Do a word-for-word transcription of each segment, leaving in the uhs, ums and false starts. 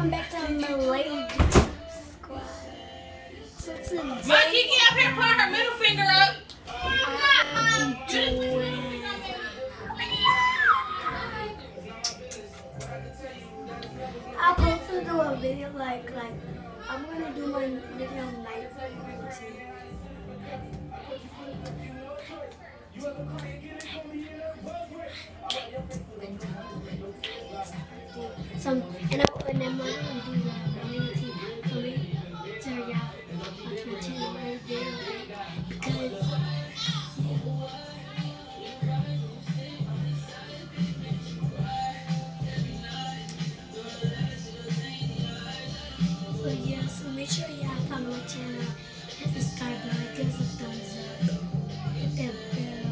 welcome back to Malay Squad. So today, Ma Kiki up here putting her middle finger up. I'm doing I'll go through a video like like I'm gonna do my video night routine. Some and I and then I'm gonna do the routine. So we so yeah, watch my channel every day because so yeah, so make sure y'all follow my channel, hit the subscribe button, give us a thumbs up, hit that bell.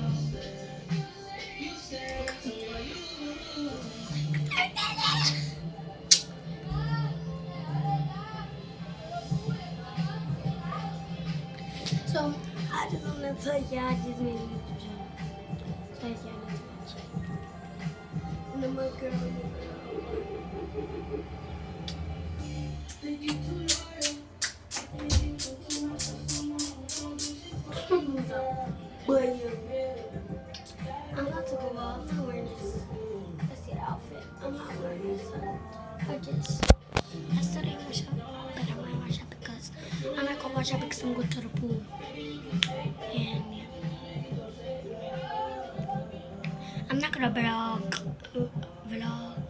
So I just want to tell y'all I just made a YouTube channel. So y'all need to watch it. And then my girl, but yeah, I'm about to go out. I'm not wearing this. Let's see the outfit. I'm not wearing this. I just yesterday I washed up, but I'm gonna wash up because I'm not gonna wash up because I'm going to the pool. And yeah, I'm not gonna vlog. Vlog.